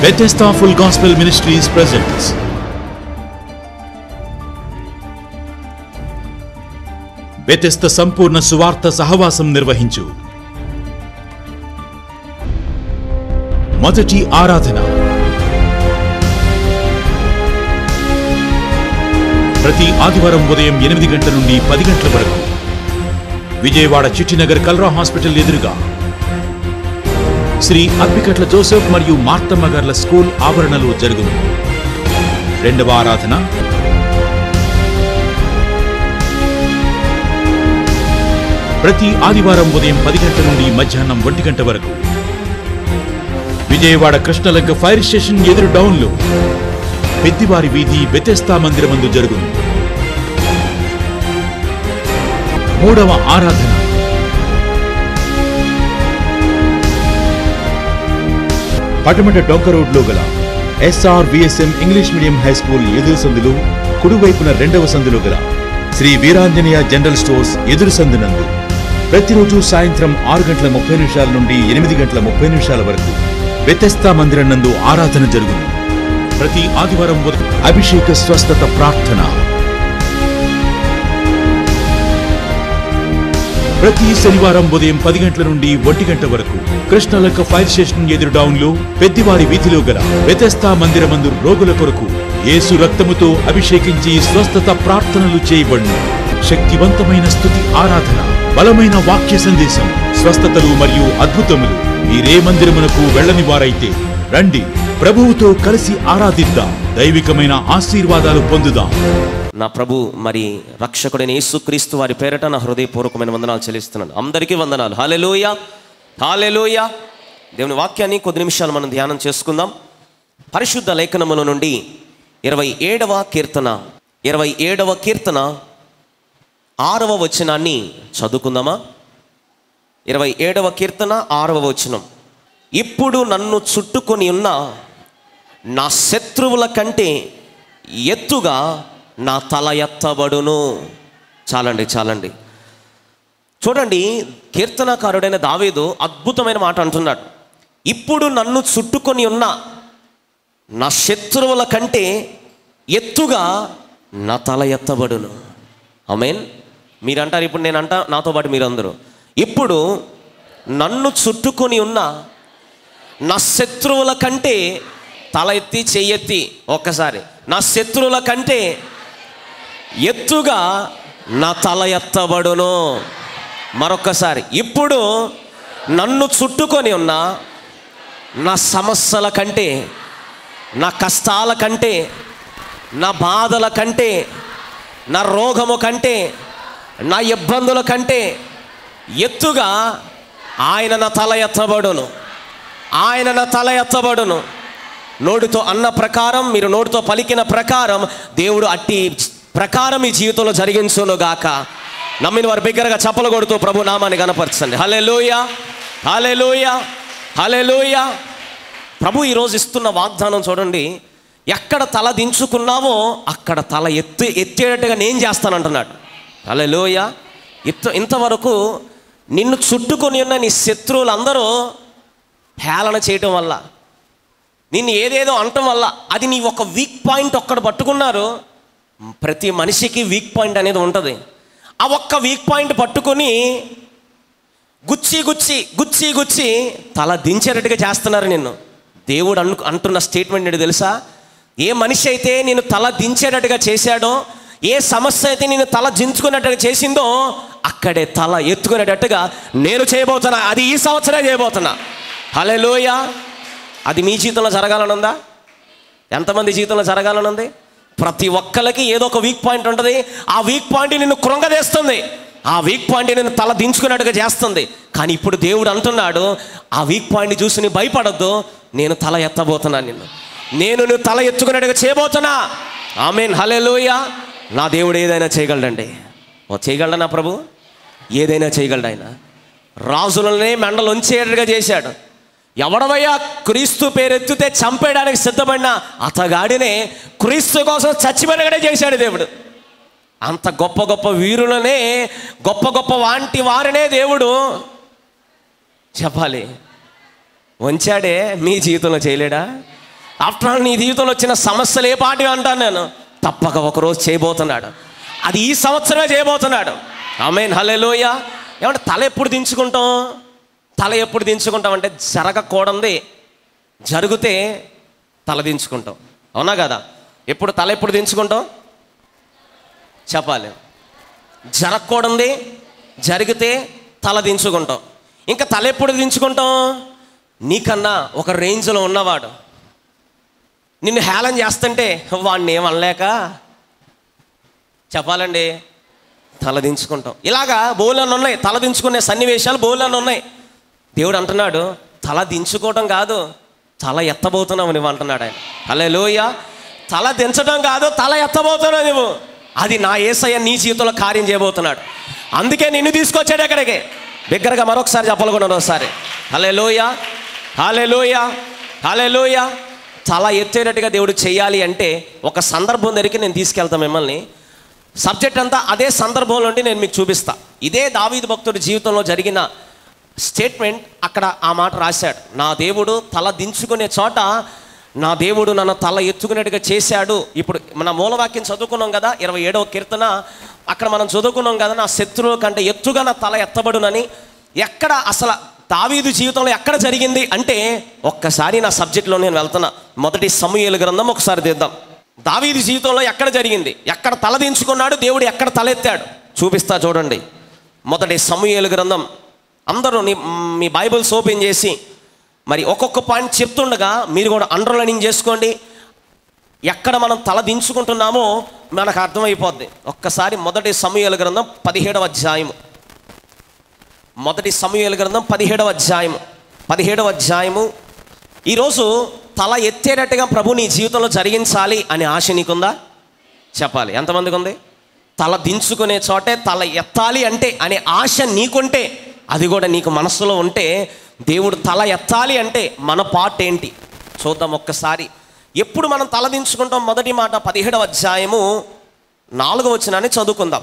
Bethesda Full Gospel Ministries presents Bethesda సంపూర్ణ సువార్త సహవాసం నిర్వహించు మొదటి ఆరాధన ప్రతి ఆదివారం ఉదయం 8 గంటల నుండి 10 గంటల వరకు విజయవాడ చిట్టినగర్ కల్రా హాస్పిటల్ ఎదురుగా శ్రీ అప్పికట్ల జోసెఫ్ మరియు మార్తమ్మ గార్ల స్కూల్ ఆవరణలో జరుగును. రెండవ ఆరాధన ప్రతి ఆదివారం ఉదయం 10 గంటల నుండి మధ్యాహ్నం 1 గంట వరకు విజయవాడ కృష్ణలంక ఫైర్ స్టేషన్ ఎదురు డౌన్లో పెద్దివారి వీధి బెతెస్దా మందిరమందు జరుగును. మూడవ ఆరాధన పటమట డొంక రోడ్లో గల SRVSM English medium high school ఎదురు సందులు కుడివైపున రెండవ సందులో గల శ్రీ వీరాంజనేయ జనరల్ స్టోర్స్ ఎదురు సందునందు ప్రతిరోజు సాయంత్రం 6:30 నుండి 8:30 వరకు బెతెస్దా మందిరం నందు ఆరాధన జరుగును. ప్రతి ఆదివారం అభిషేక స్వస్థత ప్రార్థన, ప్రతి శనివారం ఉదయం 10 గంటల నుండి 1 గంట వరకు కృష్ణలంక ఫైర్ స్టేషన్ ఎదురు డౌన్లో పెద్దివారి వీధిలో గల బెతెస్దా మందిరమందు రోగుల కొరకు యేసు రక్తముతో అభిషేకించి స్వస్థత ప్రార్థనలు చేయబడును. శక్తివంతమైన స్తుతి ఆరాధన, బలమైన వాక్య సందేశం, స్వస్థతలు మరియు అద్భుతములు. మీరే మందిరమునకు వెళ్ళని వారైతే రండి, ప్రభువుతో కలిసి ఆరాధిద్దాం, దైవికమైన ఆశీర్వాదాలు పొందుదాం. నా ప్రభు మరి రక్షకుడైన యేసుక్రీస్తు వారి పేరట నా హృదయపూర్వకమైన వందనాలు చెల్లిస్తున్నాను. అందరికీ వందనాలు. హల్లెలూయా, హల్లెలూయా. దేవుని వాక్యాన్ని కొద్ది నిమిషాలు మనం ధ్యానం చేసుకుందాం. పరిశుద్ధ లేఖనముల నుండి 27వ కీర్తన 6వ వచనాన్ని చదువుకుందామా? 27వ కీర్తన 6వ వచనం. ఇప్పుడు నన్ను చుట్టుకొని ఉన్న నా శత్రువుల కంటే ఎత్తుగా నా తల ఎత్తబడును. చాలండి. చూడండి, కీర్తనకారుడైన దావీదు అద్భుతమైన మాట అంటున్నాడు. ఇప్పుడు నన్ను చుట్టుకొని ఉన్న నా శత్రువుల కంటే ఎత్తుగా నా తల ఎత్తబడును. ఆమేన్. మీరంటారు, ఇప్పుడు నేనంట, నాతో పాటు మీరందరూ, ఇప్పుడు నన్ను చుట్టుకొని ఉన్న నా శత్రువుల కంటే, తల ఎత్తి చెయ్యెత్తి ఒక్కసారి, నా శత్రువుల కంటే ఎత్తుగా నా తల ఎత్తబడును. మరొక్కసారి, ఇప్పుడు నన్ను చుట్టుకొని ఉన్న నా సమస్యల కంటే, నా కష్టాల కంటే, నా బాధల కంటే, నా రోగము కంటే, నా ఇబ్బందుల కంటే ఎత్తుగా ఆయన నా తల ఎత్తబడును. ఆయన నా తల ఎత్తబడును. నోటితో అన్న ప్రకారం, మీరు నోటితో పలికిన ప్రకారం దేవుడు అట్టి ప్రకారం ఈ జీవితంలో జరిగించును గాక. నమ్మిన వారు బిగ్గరగా చప్పలు కొడుతూ ప్రభు నామాన్ని కనపరచండి. హల్లెలూయా, హల్లెలూయా, హల్లెలూయా. ప్రభు ఈరోజు ఇస్తున్న వాగ్దానం చూడండి. ఎక్కడ తల దించుకున్నావో అక్కడ తల ఎత్తేటట్టుగా నేను చేస్తానంటున్నాడు. హల్లెలూయా. ఇంతవరకు నిన్ను చుట్టుకొని ఉన్న నీ శత్రువులందరూ హేళన చేయటం వల్ల, నిన్ను ఏదేదో అనటం వల్ల, అది నీ ఒక వీక్ పాయింట్ ఒక్కడు పట్టుకున్నారు. ప్రతి మనిషికి వీక్ పాయింట్ అనేది ఉంటుంది. ఆ ఒక్క వీక్ పాయింట్ పట్టుకొని గుచ్చి తల దించేటట్టుగా చేస్తున్నారు నిన్ను. దేవుడు అంటున్న స్టేట్మెంట్ ఏంటి తెలుసా? ఏ మనిషి అయితే నేను తల దించేటట్టుగా చేశాడో, ఏ సమస్య అయితే నేను తల దించుకునేటట్టుగా చేసిందో, అక్కడే తల ఎత్తుకునేటట్టుగా నేను చేయబోతున్నా. అది ఈ సంవత్సరం చేయబోతున్నా. హల్లెలూయా. అది మీ జీవితంలో జరగాలనుందా? ఎంతమంది జీవితంలో జరగాలనుంది? ప్రతి ఒక్కరికి ఏదో ఒక వీక్ పాయింట్ ఉంటుంది. ఆ వీక్ పాయింట్ నిన్ను కృంగదీస్తుంది. ఆ వీక్ పాయింట్ నిన్ను తల దించుకున్నట్టుగా చేస్తుంది. కానీ ఇప్పుడు దేవుడు అంటున్నాడు, ఆ వీక్ పాయింట్ చూసి నీ భయపడద్దు, నేను తల ఎత్తబోతున్నాను, నువ్వు తల ఎత్తుకున్నట్టుగా చేయబోతున్నా. ఆమేన్, హల్లెలూయా. నా దేవుడు ఏదైనా చేయగలడండి. చేయగలడా నా ప్రభు? ఏదైనా చేయగలడు ఆయన. రాజులనే మెండలొంచేటట్టుగా చేశాడు. ఎవడవయ్యా క్రీస్తు పేరెత్తితే చంపేయడానికి సిద్ధపడిన అతగాడినే క్రీస్తు కోసం చచ్చిపోయినగానే చేశాడు దేవుడు. అంత గొప్ప గొప్ప వీరులనే, గొప్ప వారినే దేవుడు చెప్పాలి వంచాడే. మీ జీవితంలో చేయలేడా? ఆఫ్టర్ ఆల్ నీ జీవితంలో వచ్చిన సమస్యలు ఏ పాటివి అంటాను నేను, తప్పక ఒకరోజు చేయబోతున్నాడు. అది ఈ సంవత్సరమే చేయబోతున్నాడు. ఆమేన్, హల్లెలూయా. ఏమంటే తల ఎప్పుడు దించుకుంటాం? తల ఎప్పుడు దించుకుంటాం అంటే జరగకూడదు జరిగితే తల దించుకుంటాం. అవునా కదా? ఎప్పుడు తల ఎప్పుడు దించుకుంటాం చెప్పాలి. జరగకూడదు జరిగితే తల దించుకుంటాం. ఇంకా తల ఎప్పుడు దించుకుంటాం? నీకన్నా ఒక రేంజ్లో ఉన్నవాడు నిన్ను హేళన చేస్తుంటే వాడిని ఏమనలేక చెప్పాలండి తల దించుకుంటాం. ఇలాగా బోలెన్ని ఉన్నాయి, తల దించుకునే సన్నివేశాలు బోలెన్ని ఉన్నాయి. దేవుడు అంటున్నాడు తల దించుకోవడం కాదు, తల ఎత్తబోతున్నావు నువ్వు అంటున్నాడు ఆయన. హల్లెలూయా. తల దించడం కాదు, తల ఎత్తబోతున్నావు నువ్వు. అది నా యేసయ్య నీ జీవితంలో కార్యం చేయబోతున్నాడు. అందుకే నిన్ను తీసుకొచ్చాడు ఎక్కడికి. దగ్గరగా మరొకసారి చెప్పాలనుకున్నాను ఒకసారి. హల్లెలూయా, హల్లెలూయా, హల్లెలూయా. తల ఎత్తేటట్టుగా దేవుడు చేయాలి అంటే ఒక సందర్భం దగ్గరికి నేను తీసుకెళ్తాను మిమ్మల్ని. సబ్జెక్ట్ అంతా అదే సందర్భంలో నుండి నేను మీకు చూపిస్తా. ఇదే దావీదు భక్తుడి జీవితంలో జరిగిన స్టేట్మెంట్. అక్కడ ఆ మాట రాశాడు, నా దేవుడు తల దించుకునే చోట నా దేవుడు నన్ను తల ఎత్తుకునేట్టుగా చేశాడు. ఇప్పుడు మన మూలవాక్యం చదువుకున్నాం కదా, 27వ కీర్తన. అక్కడ మనం చదువుకున్నాం కదా, నా శత్రువుల కంటే ఎత్తుగా నా తల ఎత్తబడునని. ఎక్కడ అసలు దావీదు జీవితంలో ఎక్కడ జరిగింది అంటే, ఒక్కసారి నా సబ్జెక్ట్లో నేను వెళ్తున్నా. మొదటి సమూయేలు గ్రంథం ఒకసారి తీద్దాం. దావీదు జీవితంలో ఎక్కడ జరిగింది, ఎక్కడ తల దించుకున్నాడు, దేవుడు ఎక్కడ తలెత్తాడు చూపిస్తా చూడండి. మొదటి సమూయేలు గ్రంథం. అందరూ మీ బైబిల్స్ ఓపెన్ చేసి మరి ఒక్కొక్క పాయింట్ చెప్తుండగా మీరు కూడా అండర్లైనింగ్ చేసుకోండి. ఎక్కడ మనం తల దించుకుంటున్నామో మనకు అర్థమైపోద్ది. ఒక్కసారి మొదటి సమూయేలు గ్రంథం 17వ అధ్యాయము. మొదటి సమూయేలు గ్రంథం 17వ అధ్యాయము. 17వ అధ్యాయము. ఈరోజు తల ఎత్తేటట్టుగా ప్రభు నీ జీవితంలో జరిగించాలి అనే ఆశ నీకుందా చెప్పాలి. ఎంతమందికి ఉంది? తల దించుకునే చోటే తల ఎత్తాలి అంటే అనే ఆశ నీకుంటే, అది కూడా నీకు మనస్సులో ఉంటే, దేవుడు తల ఎత్తాలి అంటే మన పార్ట్ ఏంటి చూద్దాం ఒక్కసారి. ఎప్పుడు మనం తల దించుకుంటాం? మొదటి మాట 17వ అధ్యాయము 4వ వచనాన్ని చదువుకుందాం.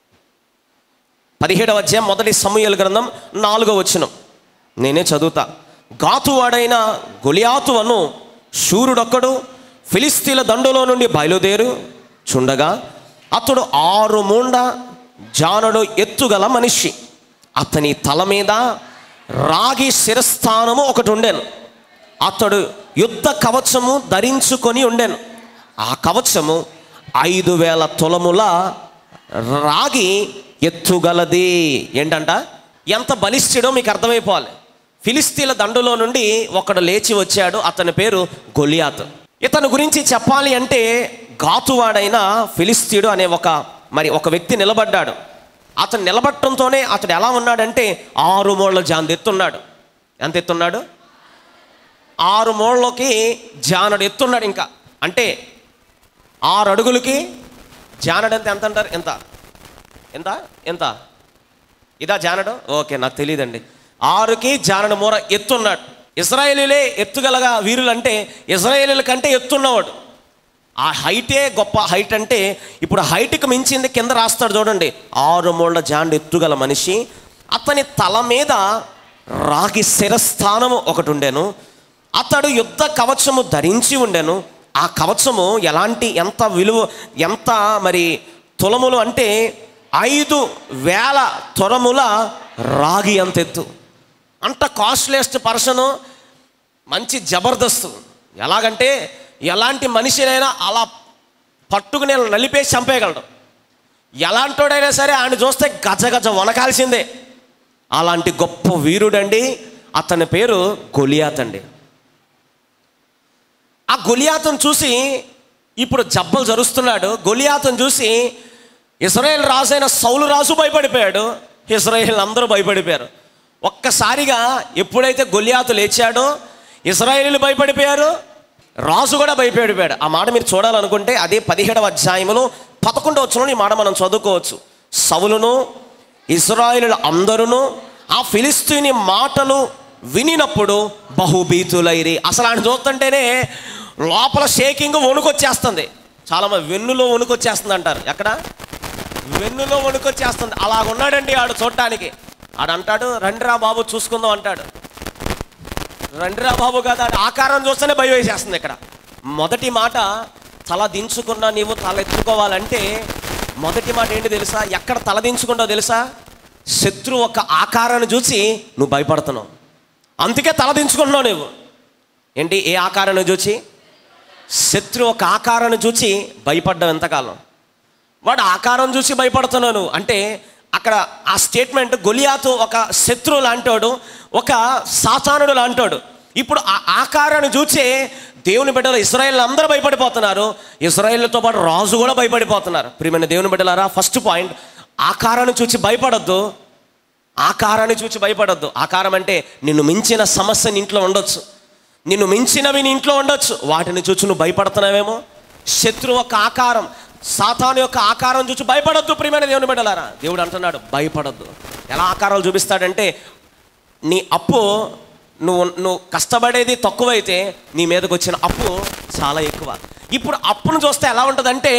17వ అధ్యాయం మొదటి సమూయేలు గ్రంథం 4వ వచనం నేనే చదువుతా. గాతువాడైన గొలియాతు అను శూరుడొక్కడు ఫిలిస్తీన్ల దండులో నుండి బయలుదేరు చుండగా, అతడు 6 మూండ జానడు ఎత్తుగల మనిషి. అతని తల మీద రాగి శిరస్థానము ఒకటి ఉండెను. అతడు యుద్ధ కవచము ధరించుకొని ఉండెను. ఆ కవచము 5000 తులముల రాగి ఎత్తుగలది. ఏంటంట? ఎంత బలిష్ఠుడో మీకు అర్థమైపోవాలి. ఫిలిస్తీన్ల దండులో నుండి ఒకడు లేచి వచ్చాడు. అతని పేరు గొలియాతు. ఇతని గురించి చెప్పాలి అంటే, గాతువాడైన ఫిలిస్తీయుడు అనే ఒక వ్యక్తి నిలబడ్డాడు. అతను నిలబడటంతోనే అతడు ఎలా ఉన్నాడంటే 6 మూళ్ళ జానడు ఎత్తున్నాడు. ఎంత ఎత్తున్నాడు? 6 మూళ్ళకి జానడు ఎత్తున్నాడు. ఇంకా అంటే 6 అడుగులకి జానడు ఎంత అంటారు? ఎంత ఎంత ఎంత ఇదా జానడు? ఓకే, నాకు తెలియదండి. 6కి జానడు మూర ఎత్తున్నాడు. ఇశ్రాయేలీలే ఎత్తుగలగా వీరులు అంటే ఇశ్రాయేలీల కంటే ఎత్తున్నవాడు. ఆ హైటే గొప్ప హైట్. అంటే ఇప్పుడు హైట్కి మించింది కింద రాస్తాడు చూడండి. 6 మూళ్ళ జాండు ఎత్తుగల మనిషి. అతని తల మీద రాగి శిరస్థానము ఒకటి ఉండెను. అతడు యుద్ధ కవచము ధరించి ఉండెను. ఆ కవచము ఎంత విలువ, ఎంత మరి తులములు అంటే 5000 తులముల రాగి అంత ఎత్తు. అంత కాస్ట్లీయెస్ట్ పర్సను, మంచి జబర్దస్తు. ఎలాగంటే ఎలాంటి మనిషినైనా అలా పట్టుకుని నలిపేసి చంపేయగలడు. ఎలాంటోడైనా సరే ఆయన చూస్తే గజ గజ వనకాల్సిందే. అలాంటి గొప్ప వీరుడండి. అతని పేరు గొలియాతు అండి. ఆ గొలియాతును చూసి ఇప్పుడు జబ్బలు జరుస్తున్నాడు. గొలియాతును చూసి ఇశ్రాయేల్ రాజు అయిన సౌలు రాజు భయపడిపోయాడు. ఇశ్రాయేల్ అందరూ భయపడిపోయారు. ఒక్కసారిగా ఎప్పుడైతే గొలియాతు లేచాడో ఇశ్రాయేలీలు భయపడిపోయారు, రాజు కూడా భయపడిపోయాడు. ఆ మాట మీరు చూడాలనుకుంటే అదే 17వ అధ్యాయములో 11వ వచనంలో ఈ మాట మనం చదువుకోవచ్చు. సౌలును ఇశ్రాయేలీయులు అందరూ ఆ ఫిలిస్తీని మాటలు వినినప్పుడు బహుభీతులైరి. అసలు ఆయన చూస్తుంటేనే లోపల షేకింగ్ వణుకొచ్చేస్తుంది. చాలామంది వెన్నులో వణుకొచ్చేస్తుంది అంటారు. ఎక్కడ? వెన్నులో వణుకొచ్చేస్తుంది. అలాగున్నాడండి ఆడు చూడటానికి. ఆడంటాడు, రండిరా బాబు చూసుకుందాం అంటాడు. రండిరా బాబు కదా, ఆకారం చూస్తేనే భయం వేసేస్తుంది. ఇక్కడ మొదటి మాట తల దించుకున్నా నీవు తల ఎత్తుకోవాలంటే మొదటి మాట ఏంటి తెలుసా? ఎక్కడ తల దించుకుంటావు తెలుసా? శత్రువు ఒక ఆకారాన్ని చూసి నువ్వు భయపడుతున్నావు, అందుకే తల దించుకుంటున్నావు నువ్వు. ఏంటి? ఏ ఆకారాన్ని చూసి? శత్రువు ఒక ఆకారాన్ని చూసి భయపడ్డావు ఎంతకాలం. వాడు ఆకారం చూసి భయపడుతున్నాను అంటే అక్కడ ఆ స్టేట్మెంట్, గొలియాతు ఒక శత్రువు లాంటోడు, ఒక సాతానుడు లాంటోడు. ఇప్పుడు ఆ ఆకారాన్ని చూసి దేవుని బిడ్డలు ఇశ్రాయేలు అందరూ భయపడిపోతున్నారు, ఇశ్రాయేలుతో పాటు రాజు కూడా భయపడిపోతున్నారు. ప్రియమైన దేవుని బిడ్డలారా, ఫస్ట్ పాయింట్, ఆకారాన్ని చూసి భయపడొద్దు. ఆకారాన్ని చూసి భయపడొద్దు. ఆకారం అంటే నిన్ను మించిన సమస్య నీ ఇంట్లో ఉండొచ్చు, నిన్ను మించినవి నీ ఇంట్లో ఉండొచ్చు, వాటిని చూసి నువ్వు భయపడుతున్నావేమో. శత్రువు యొక్క ఆకారం, సాతాను యొక్క ఆకారం చూసి భయపడొద్దు. ప్రియమైన దేవుని బిడ్డలారా, దేవుడు అంటున్నాడు భయపడొద్దు. ఎలా ఆకారాలు చూపిస్తాడంటే, నీ అప్పు నువ్వు కష్టపడేది తక్కువైతే నీ మీదకి వచ్చిన అప్పు చాలా ఎక్కువ. ఇప్పుడు అప్పును చూస్తే ఎలా ఉంటుందంటే,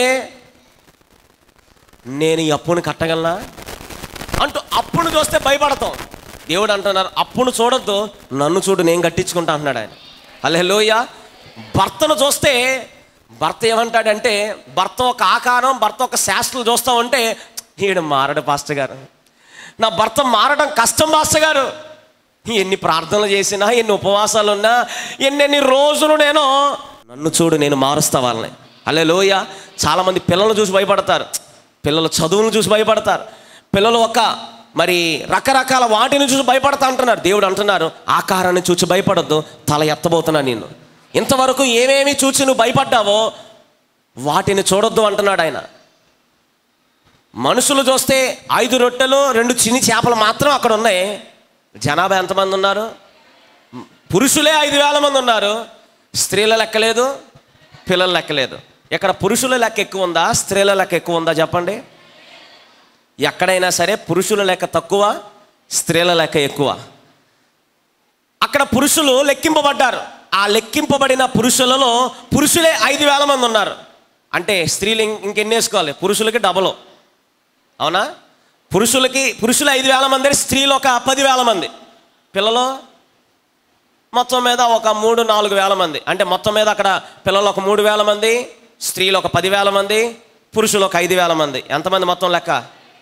నేను ఈ అప్పును కట్టగలనా అంటూ అప్పును చూస్తే భయపడతాం. దేవుడు అంటున్నారు అప్పును చూడొద్దు, నన్ను చూడు, నేను కట్టించుకుంటా అంటున్నాడు ఆయన. హల్లెలూయా. భర్తను చూస్తే భర్త ఏమంటాడంటే, భర్త ఒక ఆకారం, భర్త ఒక శాస్త్రం చూస్తూ ఉంటే, ఈడు మారడు పాస్టర్ గారు, నా భర్త మారడం కష్టం పాస్టర్ గారు, ఎన్ని ప్రార్థనలు చేసినా, ఎన్ని ఉపవాసాలు ఉన్నా, ఎన్నెన్ని రోజులు నేను, నన్ను చూడు, నేను మారుస్తా వాళ్ళని. హల్లెలూయా. చాలామంది పిల్లలను చూసి భయపడతారు, పిల్లల చదువులను చూసి భయపడతారు, పిల్లలు ఒక మరి రకరకాల వాటిని చూసి భయపడతా అంటున్నారు. దేవుడు అంటున్నారు ఆకారాన్ని చూసి భయపడొద్దు, తల ఎత్తబోతున్నా నేను. ఇంతవరకు ఏమేమి చూసి నువ్వు భయపడ్డావో వాటిని చూడొద్దు అంటున్నాడు ఆయన. మనుషులు చూస్తే 5 రొట్టెలు 2 చిన్ని చేపలు మాత్రం అక్కడ ఉన్నాయి. జనాభా ఎంతమంది ఉన్నారు? పురుషులే 5,000 మంది ఉన్నారు. స్త్రీల లెక్కలేదు, పిల్లల లెక్కలేదు. ఇక్కడ పురుషుల లెక్క ఎక్కువ ఉందా, స్త్రీల లెక్క ఎక్కువ ఉందా చెప్పండి? ఎక్కడైనా సరే పురుషుల లెక్క తక్కువ, స్త్రీల లెక్క ఎక్కువ. అక్కడ పురుషులు లెక్కింపబడ్డారు. ఆ లెక్కింపబడిన పురుషులలో పురుషులే 5,000 మంది ఉన్నారు. అంటే స్త్రీలు ఇంకెన్ని వేసుకోవాలి? పురుషులకి డబలు. అవునా? పురుషులు 5,000 మంది, స్త్రీలు ఒక 10,000 మంది, పిల్లలు మొత్తం మీద ఒక 3-4 మంది. అంటే మొత్తం మీద అక్కడ పిల్లలు ఒక 3,000 మంది, స్త్రీలు ఒక 10,000 మంది, పురుషులు ఒక 5,000 మంది. ఎంతమంది మొత్తం లెక్క?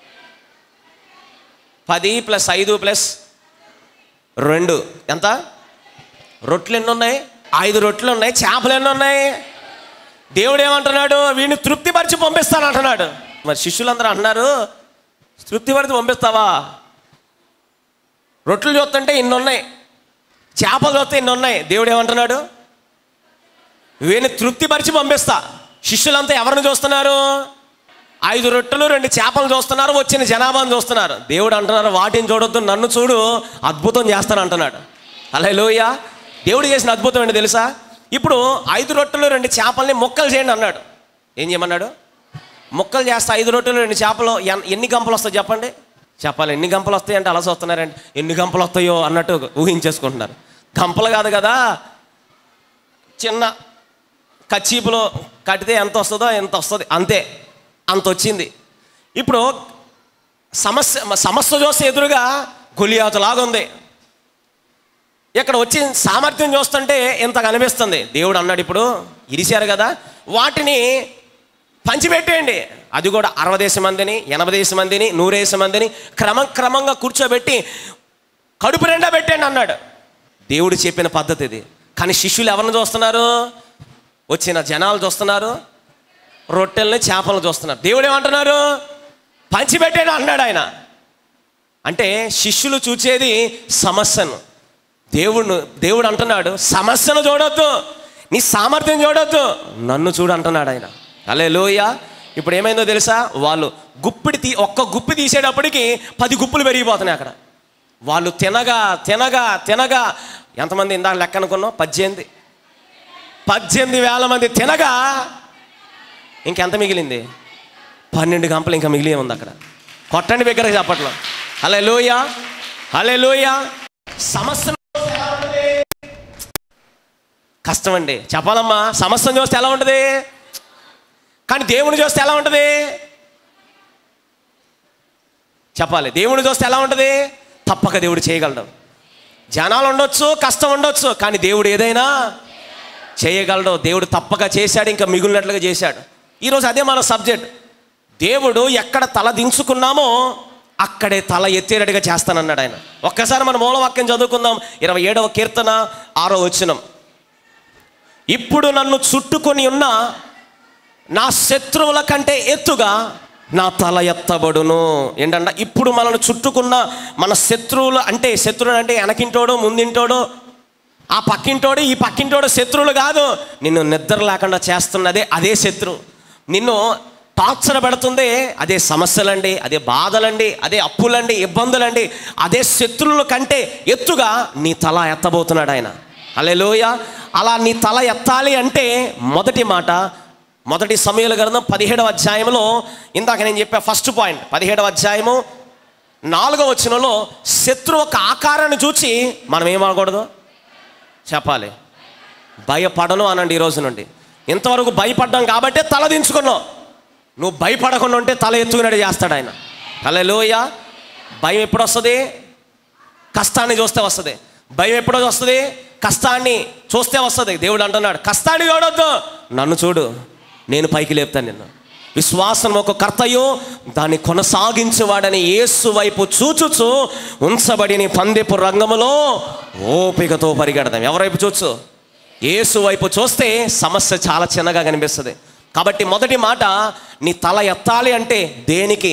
10 + 5 + 2 ఎంత? రొట్టెలు ఎన్ని ఉన్నాయి? 5 రొట్టెలు ఉన్నాయి. చేపలు ఎన్ని ఉన్నాయి? దేవుడు ఏమంటున్నాడు? వీడిని తృప్తిపరిచి పంపిస్తాను అంటున్నాడు. మరి శిష్యులందరూ అంటున్నారు తృప్తిపరిచి పంపిస్తావా? రొట్టెలు చూస్తుంటే ఇన్ని ఉన్నాయి, చేపలు చూస్తే ఇన్ని ఉన్నాయి. దేవుడు ఏమంటున్నాడు? వీడిని తృప్తిపరిచి పంపిస్తా. శిష్యులంతా ఎవరిని చూస్తున్నారు? 5 రొట్టెలు 2 చేపలు చూస్తున్నారు, వచ్చిన జనాభాను చూస్తున్నారు. దేవుడు అంటున్నారు వాటిని చూడొద్దు, నన్ను చూడు, అద్భుతం చేస్తాను అంటున్నాడు. హల్లెలూయా. దేవుడు చేసిన అద్భుతం ఏంటి తెలుసా? ఇప్పుడు 5 రొట్టెలు 2 చేపల్ని ముక్కలు చేయండి అన్నాడు. ఏం చేయమన్నాడు? ముక్కలు చేస్తా. 5 రొట్టెలు 2 చేపలు ఎన్ని గంపలు వస్తాయి చెప్పండి? చెప్పాలి. ఎన్ని గంపలు వస్తాయి అంటే అలా చూస్తున్నారండి, ఎన్ని గంపలు వస్తాయో అన్నట్టు ఊహించేసుకుంటున్నారు. గంపలు కాదు కదా, చిన్న కచ్చీపులో కట్టితే ఎంత వస్తుందో ఎంత వస్తుంది, అంతే, అంత వచ్చింది. ఇప్పుడు సమస్య చూస్తే ఎదురుగా గొలియాతులాగా ఉంది. ఇక్కడ వచ్చి సామర్థ్యం చూస్తుంటే ఇంత కనిపిస్తుంది. దేవుడు అన్నాడు ఇప్పుడు ఇరిశారు కదా, వాటిని పంచిపెట్టేయండి. అది కూడా 60 మందిని, 80 మందిని, 100 మందిని క్రమంగా కూర్చోబెట్టి కడుపు నిండా పెట్టండి అన్నాడు. దేవుడు చెప్పిన పద్ధతి ఇది. కానీ శిష్యులు ఎవరిని చూస్తున్నారు? వచ్చిన జనాలు చూస్తున్నారు, రొట్టెల్ని చేపలను చూస్తున్నారు. దేవుడు ఏమంటున్నారు? పంచిపెట్టేడు అన్నాడు ఆయన. అంటే శిష్యులు చూచేది సమస్యను, దేవుడు అంటున్నాడు సమస్యను చూడొద్దు, నీ సామర్థ్యం చూడొద్దు, నన్ను చూడు అంటున్నాడు ఆయన. హల్లెలూయా. ఇప్పుడు ఏమైందో తెలుసా? వాళ్ళు ఒక్క గుప్పి తీసేటప్పటికి 10 గుప్పులు పెరిగిపోతున్నాయి అక్కడ. వాళ్ళు తినగా ఎంతమంది ఇందాక లెక్క అనుకున్నాం? 18,000 మంది తినగా ఇంకెంత మిగిలింది? 12 గంపలు ఇంకా మిగిలి ఉంది అక్కడ. కొట్టండి బిగ్గరగా చెప్పట్లో. హల్లెలూయా, హల్లెలూయా. సమస్య కష్టం అండి చెప్పాలమ్మా. సమస్యను చూస్తే ఎలా ఉంటుంది, కానీ దేవుని చూస్తే ఎలా ఉంటుంది చెప్పాలి. దేవుని చూస్తే ఎలా ఉంటుంది? తప్పక దేవుడు చేయగలడు. జనాలు ఉండొచ్చు, కష్టం ఉండొచ్చు, కానీ దేవుడు ఏదైనా చేయగలడు. దేవుడు తప్పక చేశాడు, ఇంకా మిగిలినట్లుగా చేశాడు. ఈరోజు అదే మన సబ్జెక్ట్. దేవుడు ఎక్కడ తల దించుకున్నామో అక్కడే తల ఎత్తేటట్టుగా చేస్తానన్నాడు ఆయన. ఒక్కసారి మన మూలవాక్యం చదువుకుందాం. 27వ కీర్తన 6వ వచనం. ఇప్పుడు నన్ను చుట్టుకొని ఉన్న నా శత్రువుల కంటే ఎత్తుగా నా తల ఎత్తబడును. ఏంటంట? ఇప్పుడు మనల్ని చుట్టుకున్న మన శత్రువులు అంటే, శత్రువులు అంటే వెనకింటోడు, ముందింటోడు, ఆ పక్కింటోడు, ఈ పక్కింటోడు శత్రువులు కాదు. నిన్ను నిద్ర లేకుండా చేస్తున్నదే అదే శత్రువు. నిన్ను టార్చర్ పెడుతుంది అదే సమస్యలండి, అదే బాధలండి, అదే అప్పులండి, ఇబ్బందులండి. అదే శత్రువుల కంటే ఎత్తుగా నీ తల ఎత్తబోతున్నాడు ఆయన. హల్లెలూయా. అలా నీ తల ఎత్తాలి అంటే మొదటి మాట, మొదటి సమూయేలు గ్రంథం 17వ అధ్యాయంలో ఇందాక నేను చెప్పా ఫస్ట్ పాయింట్. 17వ అధ్యాయము 4వ వచనంలో శత్రువు ఒక ఆకారాన్ని చూసి మనం ఏమనకూడదు చెప్పాలి, భయపడను అనండి. ఈ రోజు నుండి ఇంతవరకు భయపడ్డాం కాబట్టి తల దించుకున్నావు. నువ్వు భయపడకుండా ఉంటే తల ఎత్తుకున్నట్టు చేస్తాడు ఆయన. హల్లెలూయా. భయం ఎప్పుడు వస్తుంది? కష్టాన్ని చూస్తే వస్తుంది. భయం ఎప్పుడో వస్తుంది? కష్టాన్ని చూస్తే వస్తుంది. దేవుడు అంటున్నాడు, కష్టాన్ని చూడొద్దు, నన్ను చూడు, నేను పైకి లేపుతాను నిన్ను. విశ్వాసం ఒక కర్తయు దాన్ని కొనసాగించేవాడని యేసు వైపు చూచుచు ఉంచబడిన పందెపు రంగములో ఓపికతో పరిగెడదాం. ఎవరైపు చూచు? యేసు వైపు చూస్తే సమస్య చాలా చిన్నగా కనిపిస్తుంది. కాబట్టి మొదటి మాట, నీ తల ఎత్తాలి అంటే దేనికి?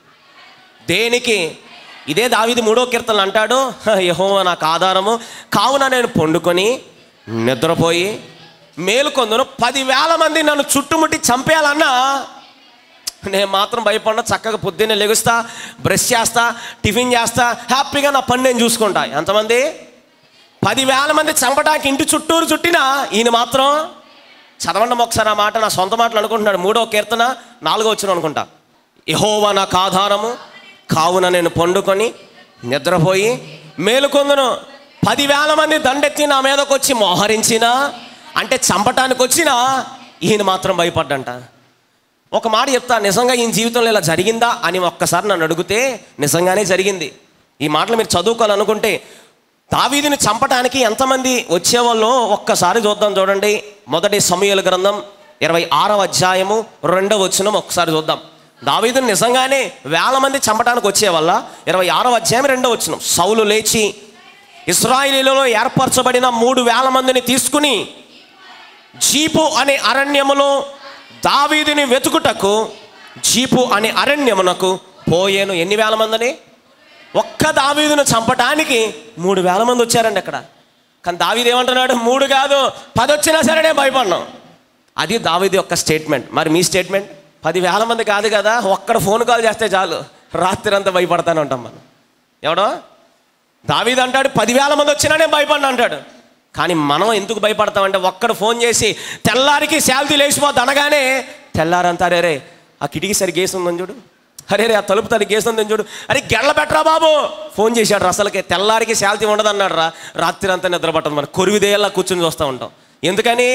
ఇదే దావీదు 3వ కీర్తనలో అంటాడు, యెహోవా నాకు ఆధారము, కావున నేను పండుకొని నిద్రపోయి మేలుకొందును. 10,000 మంది నన్ను చుట్టుముట్టి చంపేయాలన్నా నేను మాత్రం భయపడినా, చక్కగా పొద్దున్నే లెగుస్తా, బ్రష్ చేస్తా, టిఫిన్ చేస్తా, హ్యాపీగా నా పని నేను చూసుకుంటా. ఎంతమంది? 10,000 మంది చంపడానికి ఇంటి చుట్టూరు చుట్టినా ఈయన మాత్రం చదవండి ఒకసారి ఆ మాట. నా సొంత మాటలు అనుకుంటున్నాడు. 3వ కీర్తన 4వ వచనం అనుకుంటా. యెహోవా నాకు ఆధారము, కావున నేను పండుకొని నిద్రపోయి మేలుకొందును. 10,000 మంది దండెత్తి నా మీదకి వచ్చి మోహరించినా, అంటే చంపటానికి వచ్చినా ఈయన మాత్రం భయపడ్డంట. ఒక మాట చెప్తా, నిజంగా ఈయన జీవితంలో ఇలా జరిగిందా అని ఒక్కసారి నన్ను అడిగితే నిజంగానే జరిగింది. ఈ మాటలు మీరు చదువుకోవాలనుకుంటే దావీదుని చంపటానికి ఎంతమంది వచ్చేవాళ్ళో ఒక్కసారి చూద్దాం. చూడండి, మొదటి సమూయేలు గ్రంథం 26వ అధ్యాయము 2వ వచనం ఒకసారి చూద్దాం. దావీదుని నిజంగానే 1000 మంది చంపటానికి వచ్చేవాళ్ళ. 26వ అధ్యాయం 2వ వచనం. సౌలు లేచి ఇశ్రాయేలీయులలో ఏర్పరచబడిన 3,000 మందిని తీసుకుని జీపు అనే అరణ్యములో దావీదుని వెతుకుటకు జీపు అనే అరణ్యమునకు పోయేను. ఎన్ని వేల మందిని? ఒక్క దావీదును చంపటానికి 3,000 మంది వచ్చారండి అక్కడ. కానీ దావీదు ఏమంటున్నాడు? 3 కాదు 10 వచ్చినా సరే నేను భయపడ్డాం. అది దావీదు యొక్క స్టేట్మెంట్. మరి మీ స్టేట్మెంట్? 10,000 మంది కాదు కదా, ఒక్కడ ఫోన్ కాల్ చేస్తే చాలు రాత్రి అంతా భయపడతానే ఉంటాం మనం. ఎవడో దావీదు అంటాడు 10,000 మంది వచ్చినా నేను భయపడినా అంటాడు. కానీ మనం ఎందుకు భయపడతామంటే, ఒక్కడు ఫోన్ చేసి తెల్లారికి శాలరీ లేచిపోద్ది అనగానే తెల్లారంతా రే ఆ కిటికీ సరి గేసు ఉందని చూడు, అరే ఆ తలుపు తల్లి గేసు ఉందని చూడు, అరే గెళ్ళ పెట్టరా బాబు, ఫోన్ చేశాడు అసలుకే. తెల్లారికి శాలరీ ఉండదు అన్నాడు రా, రాత్రి అంతా నిద్రపట్టదు. మనం కొరివిదేలా కూర్చొని చూస్తూ ఉంటాం. ఎందుకని?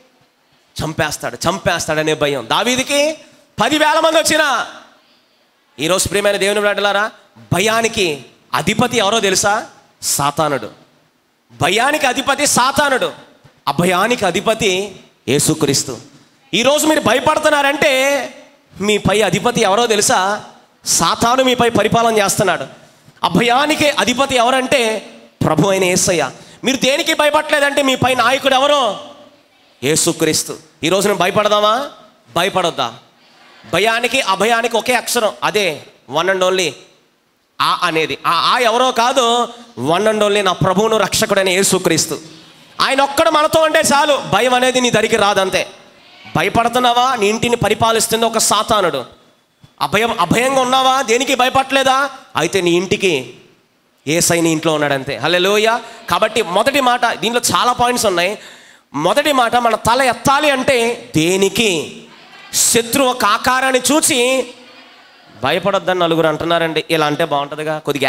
చంపేస్తాడనే భయం. దావీదుకి 10,000 మంది వచ్చినా. ఈరోజు ప్రియమైన దేవుని బిడ్డలారా, భయానికి అధిపతి ఎవరో తెలుసా? సాతానుడు. భయానికి అధిపతి సాతానుడు, అభయానికి అధిపతి యేసుక్రీస్తు. ఈరోజు మీరు భయపడుతున్నారంటే మీపై అధిపతి ఎవరో తెలుసా? సాతాను మీపై పరిపాలన చేస్తున్నాడు. అభయానికి అధిపతి ఎవరంటే ప్రభు అయిన యేసయ్య. మీరు దేనికి భయపడలేదంటే మీపై నాయకుడు ఎవరో? యేసుక్రీస్తు. ఈరోజు నేను భయపడదామా? భయపడొద్దా? భయానికి అభయానికి ఒకే అక్షరం, అదే వన్ అండ్ ఓన్లీ ఆ అనేది. ఆ ఎవరో కాదు, వన్ అండ్ ఓన్లీ నా ప్రభువును రక్షకుడైన యేసుక్రీస్తు. ఆయన ఒక్కడు మనతో ఉంటే చాలు, భయం అనేది నీ దరికి రాదంతే. భయపడుతున్నావా? నీ ఇంటిని పరిపాలిస్తుంది ఒక సాతానుడు. అభయంగా ఉన్నావా? దేనికి భయపడలేదా? అయితే నీ ఇంటికి యేసయ్య నీ ఇంట్లో ఉన్నాడంతే. హల్లెలూయా. కాబట్టి మొదటి మాట, దీనిలో చాలా పాయింట్స్ ఉన్నాయి. మొదటి మాట, మన తల ఎత్తాలి అంటే దేనికి? శత్రువు ఒక ఆకారాన్ని చూసి భయపడొద్దని నలుగురు అంటున్నారండి. ఇలా అంటే బాగుంటుందిగా, కొద్దిగా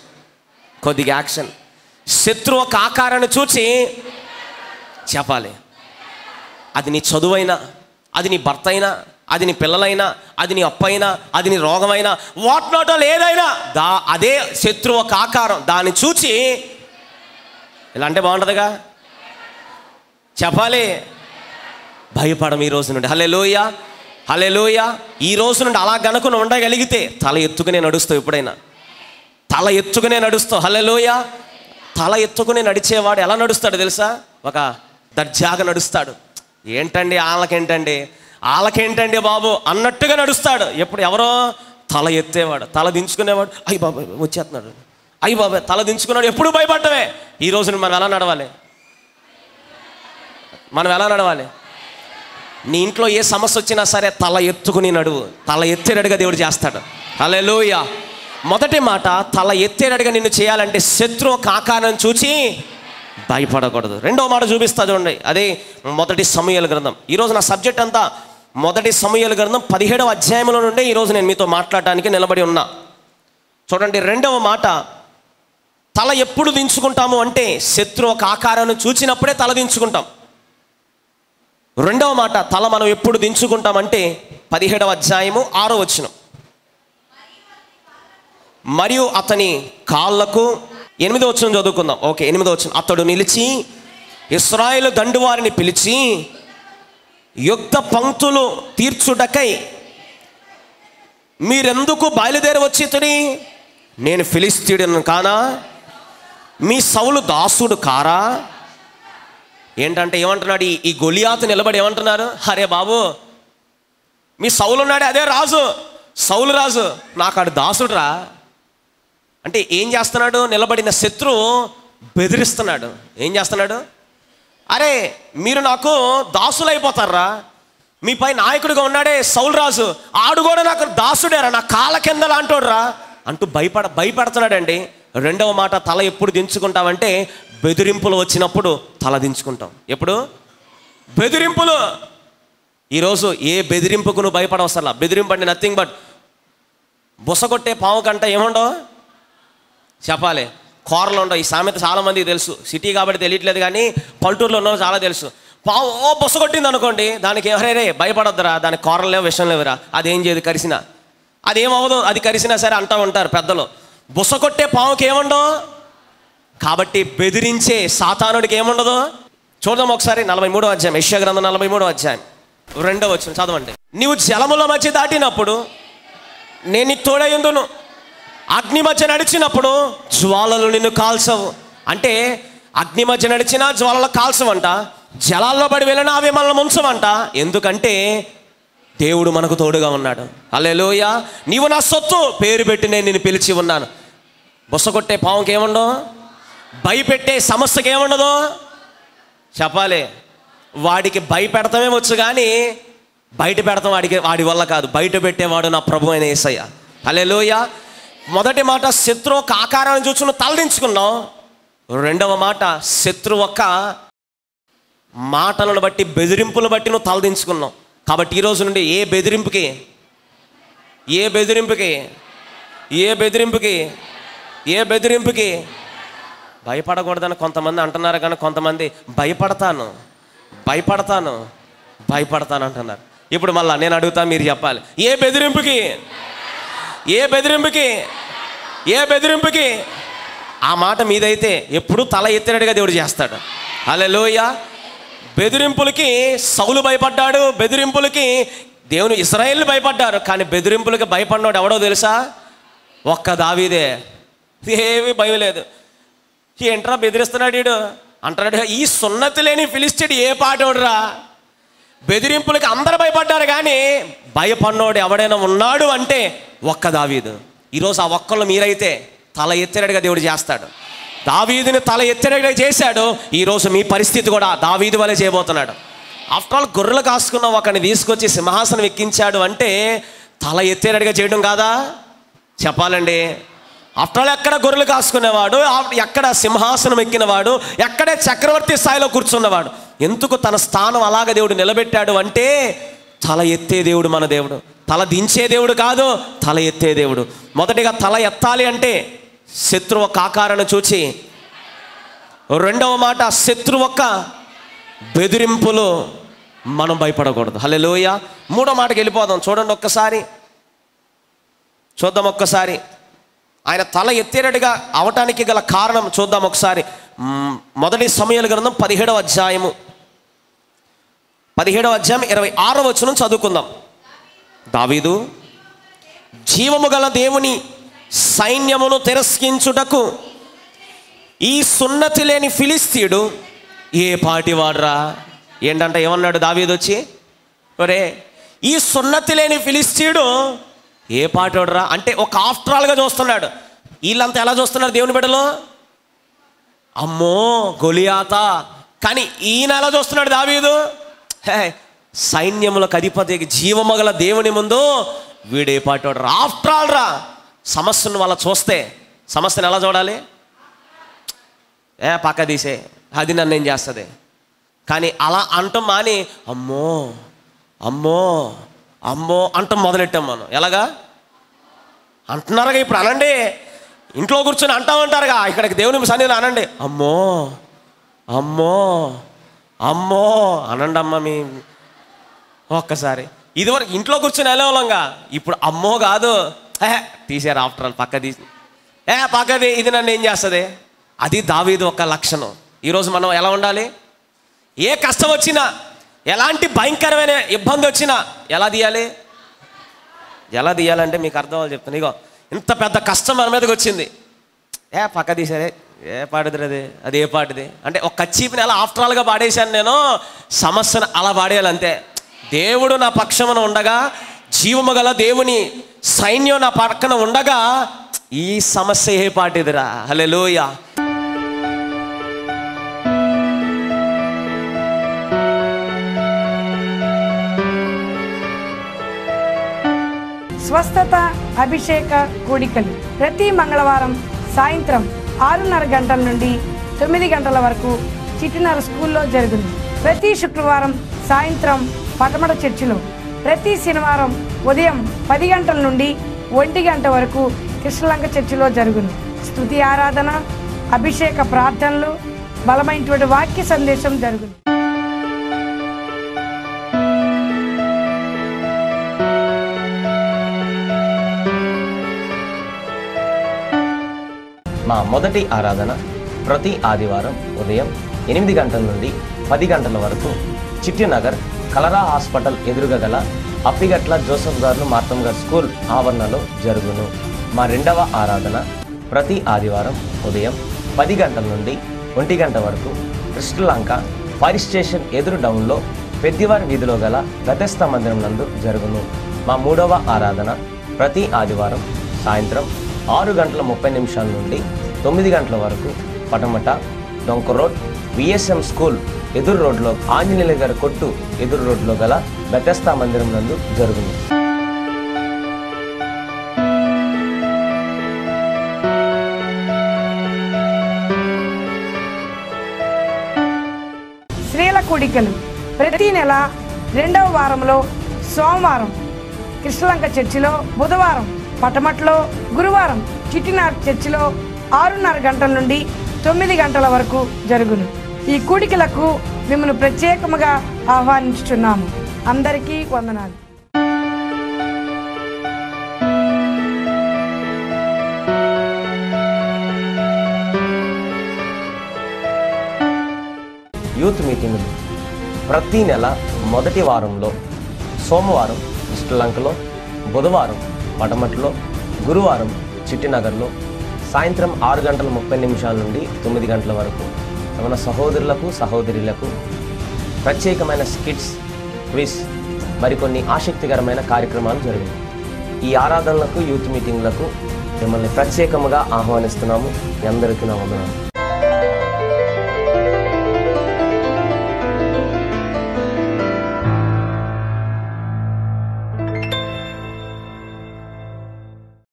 యాక్షన్. శత్రువు ఒక ఆకారాన్ని చూసి చెప్పాలి. అది నీ చదువైనా, అది నీ భర్త అయినా, అది నీ పిల్లలైనా, అది నీ అప్పైనా, అది నీ రోగమైనా, వాట్ నాట్ ఆల్ ఏదైనా అదే శత్రువు ఒక ఆకారం. దాన్ని చూచి ఇలా అంటే బాగుంటుందిగా, చెప్పాలి, భయపడం ఈ రోజు నుండి. హల్లెలూయా, హల్లెలూయా. ఈ రోజు నుండి అలా గనుక ఉండగలిగితే తల ఎత్తుకునే నడుస్తావు. ఎప్పుడైనా తల ఎత్తుకునే నడుస్తావు. హల్లెలూయా. తల ఎత్తుకునే నడిచేవాడు ఎలా నడుస్తాడు తెలుసా? ఒక దర్జాగా నడుస్తాడు. ఏంటండి వాళ్ళకేంటండి బాబు అన్నట్టుగా నడుస్తాడు. ఎప్పుడు ఎవరో తల ఎత్తేవాడు, తల దించుకునేవాడు, అయ్యి బాబాయ్ వచ్చేస్తున్నాడు, అయ్యి బాబాయ్ తల దించుకున్నాడు, ఎప్పుడు భయపడటమే. ఈ రోజు మనం ఎలా నడవాలి? నీ ఇంట్లో ఏ సమస్య వచ్చినా సరే తల ఎత్తుకుని నడువు. తల ఎత్తేటట్టుగా దేవుడు చేస్తాడు. హల్లెలూయా. మొదటి మాట, తల ఎత్తేటట్టుగా నిన్ను చేయాలంటే శత్రువు ఒక ఆకారం చూచి భయపడకూడదు. రెండవ మాట చూపిస్తా చూడండి, అదే మొదటి సమూయేలు గ్రంథం. ఈరోజు నా సబ్జెక్ట్ అంతా మొదటి సమూయేలు గ్రంథం 17వ అధ్యాయంలో నుండి ఈరోజు నేను మీతో మాట్లాడటానికి నిలబడి ఉన్నా. చూడండి, రెండవ మాట, తల ఎప్పుడు దించుకుంటాము అంటే శత్రువు ఒక ఆకారాన్ని చూచినప్పుడే తల దించుకుంటాం. రెండవ మాట, తల మనం ఎప్పుడు దించుకుంటామంటే 17వ అధ్యాయము 6వ వచనం. మరియు అతని కాళ్ళకు, 8వ వచనం చదువుకుందాం. ఓకే, 8వ వచనం. అతడు నిలిచి ఇశ్రాయేలు దండు వారిని పిలిచి యుద్ధ పంక్తులు తీర్చుటకై మీరెందుకు బయలుదేరి వచ్చితిరి? నేను ఫిలిస్తీయుడను కానా? మీ సౌలు దాసుడు కారా? ఏంటంటే ఏమంటున్నాడు ఈ గొలియాతు నిలబడి ఏమంటున్నారు? అరే బాబు, మీ సౌలు ఉన్నాడే అదే రాజు, సౌలు రాజు, నాకు ఆడు దాసుడురా అంటే ఏం చేస్తున్నాడు? నిలబడిన శత్రువు బెదిరిస్తున్నాడు. ఏం చేస్తున్నాడు? అరే మీరు నాకు దాసులు అయిపోతారా? మీపై నాయకుడిగా ఉన్నాడే సౌలు రాజు, ఆడు కూడా నాకు దాసుడేరా, నా కాళ్ళ కింద లాంటోడురా అంటూ భయపడుతున్నాడండి. రెండవ మాట, తల ఎప్పుడు దించుకుంటామంటే బెదిరింపులు వచ్చినప్పుడు తల దించుకుంటాం. ఎప్పుడు? బెదిరింపులు. ఈరోజు ఏ బెదిరింపుకు నువ్వు భయపడవసలా. బెదిరింపు అంటే నథింగ్ బట్ బుసగొట్టే పాము కంట ఏముండవు చెప్పాలి, కూరలు ఉండవు. ఈ సామెత చాలామందికి తెలుసు, సిటీ కాబట్టి తెలియట్లేదు, కానీ పల్లెటూరులో ఉన్నది చాలా తెలుసు. పాము బుసగొట్టింది అనుకోండి, దానికి ఎవరైనా భయపడొద్దురా, దానికి కూరలు లేవు, విషయం లేవురా, అదేం చేయదు, కరిసినా అదేమవదు, అది కరిసినా సరే అంటూ ఉంటారు పెద్దలు. బుసగొట్టే పాముకి ఏముండవు, కాబట్టి బెదిరించే సాతానుడికి ఏముండదు. చూద్దాం ఒకసారి 43వ అధ్యాయం, యెషయా గ్రంథం 43వ అధ్యాయం 2వ వచనం చదవండి. నీవు జలముల మధ్య దాటినప్పుడు నేను నీకు తోడై ఉందును, అగ్ని మధ్య నడిచినప్పుడు జ్వాలలు నిన్ను కాల్చవు. అంటే అగ్ని మధ్య నడిచినా జ్వాలలో కాల్చవంట, జలాల్లో పడి వెళ్ళినా అవి మనల్ని ముంచవంట. ఎందుకంటే దేవుడు మనకు తోడుగా ఉన్నాడు. హల్లెలూయా. నీవు నా సొత్తు, పేరు పెట్టి నేను నిన్ను పిలిచి ఉన్నాను. బుసగొట్టే పావుకి ఏముండవు, భయపెట్టే సమస్యకి ఏముండదు చెప్పాలి. వాడికి భయపెడతామే వచ్చు, కానీ బయట పెడతాం వాడి వల్ల కాదు. బయట పెట్టేవాడు నా ప్రభు అయిన యేసయ్య. హల్లెలూయా. మొదటి మాట, శత్రువు ఒక ఆకారాన్ని చూసి నువ్వు తలదించుకున్నావు. రెండవ మాట, శత్రువు ఒక మాటలను బట్టి, బెదిరింపులను బట్టి నువ్వు తలదించుకున్నావు. కాబట్టి ఈరోజు నుండి ఏ బెదిరింపుకి భయపడకూడదని కొంతమంది అంటున్నారు, కానీ కొంతమంది భయపడతాను అంటున్నారు. ఇప్పుడు మళ్ళా నేను అడుగుతా, మీరు చెప్పాలి, ఏ బెదిరింపుకి ఆ మాట మీదైతే ఎప్పుడు తల ఎత్తినట్టుగా దేవుడు చేస్తాడు. హల్లెలూయా. బెదిరింపులకి సౌలు భయపడ్డాడు, బెదిరింపులకి దేవుని ఇశ్రాయేలు భయపడ్డారు, కానీ బెదిరింపులకి భయపడినాడు ఎవడో తెలుసా? ఒక్క దావీదే. ఏమీ భయం లేదు. ఏంట్రా బెదిరిస్తున్నాడు వీడు అంటాడు. ఈ సున్నతి లేని ఫిలిష్తీయుడు ఏ పాటోడురా? బెదిరింపులకి అందరూ భయపడ్డారు, కానీ భయపడినోడు ఎవడైనా ఉన్నాడు అంటే ఒక్క దావీదు. ఈరోజు ఆ ఒక్కళ్ళు మీరైతే తల ఎత్తినట్టుగా దేవుడు చేస్తాడు. దావీదుని తల ఎత్తినట్టుగా చేశాడు. ఈరోజు మీ పరిస్థితి కూడా దావీదు వలె చేయబోతున్నాడు. ఆఫ్టర్ ఆల్ గొర్రెలు కాసుకున్న ఒకరిని తీసుకొచ్చి సింహాసనం ఎక్కించాడు అంటే తల ఎత్తేటట్టుగా చేయడం కాదా చెప్పాలండి. ఆఫ్టర్ ఆల్ ఎక్కడ గొర్రెలు కాసుకునేవాడు, ఎక్కడ సింహాసనం ఎక్కినవాడు, ఎక్కడే చక్రవర్తి స్థాయిలో కూర్చున్నవాడు. ఎందుకు తన స్థానం అలాగ దేవుడు నిలబెట్టాడు అంటే తల ఎత్తే దేవుడు మన దేవుడు. తల దించే దేవుడు కాదు, తల ఎత్తే దేవుడు. మొదటిగా తల ఎత్తాలి అంటే శత్రువు ఒక ఆకారాన్ని చూచి, రెండవ మాట శత్రువు ఒక బెదిరింపులు మనం భయపడకూడదు. హల్లెలూయా. మూడో మాటకి వెళ్ళిపోదాం. చూడండి చూద్దాం ఒక్కసారి ఆయన తల ఎత్తేటట్టుగా అవటానికి గల కారణం చూద్దాం ఒకసారి. మొదటి సమూయేలు గ్రంథం 17వ అధ్యాయము 17వ అధ్యాయం 26వ వచనం చదువుకుందాం. దావీదు జీవము గల దేవుని సైన్యమును తిరస్కరించుటకు ఈ సున్నతి లేని ఫిలిస్తీయుడు ఏ పాటి వాడురా. ఏంటంట ఏమన్నాడు దావీదు వచ్చి, ఒరే ఈ సున్నతి లేని ఫిలిస్తీయుడు ఏ పాటి వాడురా అంటే ఒక ఆఫ్టరాల్గా చూస్తున్నాడు. వీళ్ళంతా ఎలా చూస్తున్నారు దేవుని బిడ్డలో, అమ్మో గొలియాత. కానీ ఈయన ఎలా చూస్తున్నాడు దావీదు, సైన్యములకు అధిపతి జీవమగల దేవుని ముందు వీడే పాటోడు రా. ఆఫ్టర్ ఆల్ రా. సమస్యను వాళ్ళ చూస్తే సమస్యను ఎలా చూడాలి, పక్క తీసే అది నన్ను ఏం చేస్తుంది. కానీ అలా అంటాం మాని అమ్మో అమ్మో అమ్మో అంటాం మొదలెట్టాం మనం. ఎలాగా అంటున్నారుగా ఇప్పుడు అనండి, ఇంట్లో కూర్చొని అంటామంటారుగా, ఇక్కడికి దేవుని సన్నిధిలో అనండి అమ్మో అమ్మో అమ్మో అనండి అమ్మ. మీ ఒక్కసారి ఇదివరకు ఇంట్లో కూర్చొని వెళ్ళేవాళ్ళంగా, ఇప్పుడు అమ్మో కాదు తీసారు ఆఫ్టర్ ఆల్ పక్క తీసి పక్కది ఇది నన్ను ఏం చేస్తుంది. అది దావీదు ఒక లక్షణం. ఈరోజు మనం ఎలా ఉండాలి, ఏ కష్టం వచ్చినా ఎలాంటి భయంకరమైన ఇబ్బంది వచ్చినా ఎలా తీయాలంటే మీకు అర్థం అవ్వాలి చెప్తాను. ఇగో ఇంత పెద్ద కష్టం మన మీదకి వచ్చింది, పక్క తీసారే ఏ పాడుతుంది అది ఏ పాటిది అంటే ఒక కచ్చీపిని అలా ఆఫ్టర్ ఆల్గా పాడేశాను నేను. సమస్యను అలా పాడేయాలి అంతే. దేవుడు నా పక్షమున ఉండగా, జీవము గల దేవుని సైన్యం నా పక్కన ఉండగా ఈ సమస్య ఏ పాటిదిరా. హల్లెలూయా. స్వస్థత అభిషేక కూడికలు ప్రతి మంగళవారం సాయంత్రం 6:30 గంటల నుండి 9 గంటల వరకు చిట్టినర స్కూల్లో జరుగును. ప్రతి శుక్రవారం సాయంత్రం పటమట చర్చిలో, ప్రతి శనివారం ఉదయం 10 గంటల నుండి 1 గంట వరకు కృష్ణలంక చర్చిలో జరుగును. స్తుతి ఆరాధన, అభిషేక ప్రార్థనలు, బలమైనటువంటి వాక్య సందేశం జరుగును. మా మొదటి ఆరాధన ప్రతి ఆదివారం ఉదయం 8 గంటల నుండి 10 గంటల వరకు చిట్టినగర్ కలరా హాస్పిటల్ ఎదురుగా గల అప్పిగట్ల జోసఫ్ గారు మార్తం గారు స్కూల్ ఆవరణలో జరుగును. మా రెండవ ఆరాధన ప్రతి ఆదివారం ఉదయం 10 గంటల నుండి 1 గంట వరకు కృష్ణలంక ఫైర్ స్టేషన్ ఎదురు డౌన్లో పెద్దివారి వీధిలో గల బెతెస్తా మందిరం నందు జరుగును. మా మూడవ ఆరాధన ప్రతి ఆదివారం సాయంత్రం 6:30 నుండి 9 గంటల వరకు పటమట డొంక రోడ్ విఎస్ఎం స్కూల్ ఎదురు రోడ్లో ఆంజనేయుల గారి కొట్టు ఎదురు రోడ్లో గల బెతెస్తా మందిరం నందు జరుగును. స్త్రీల కూడికలు ప్రతి నెల 2వ వారంలో సోమవారం కృష్ణలంక చర్చిలో, బుధవారం పటమట్లో, గురువారం చిట్టినార్ చర్చిలో 6:30 గంటల నుండి 9 గంటల వరకు జరుగును. ఈ కూడికలకు మిమ్మల్ని ప్రత్యేకముగా ఆహ్వానించుచున్నాము. అందరికీ వందనాలు. యూత్ మీటింగులు ప్రతి నెల మొదటి వారంలో సోమవారం కృష్ణలంకలో, బుధవారం పటమట్లో, గురువారం చిట్టినగర్లో సాయంత్రం 6:30 నుండి 9 గంటల వరకు మన సహోదరులకు సహోదరులకు ప్రత్యేకమైన స్కిట్స్, క్విజ్, మరికొన్ని ఆసక్తికరమైన కార్యక్రమాలు జరిగాయి. ఈ ఆరాధనలకు యూత్ మీటింగ్లకు మిమ్మల్ని ప్రత్యేకముగా ఆహ్వానిస్తున్నాము. మీ అందరికీ నా వందనాలు.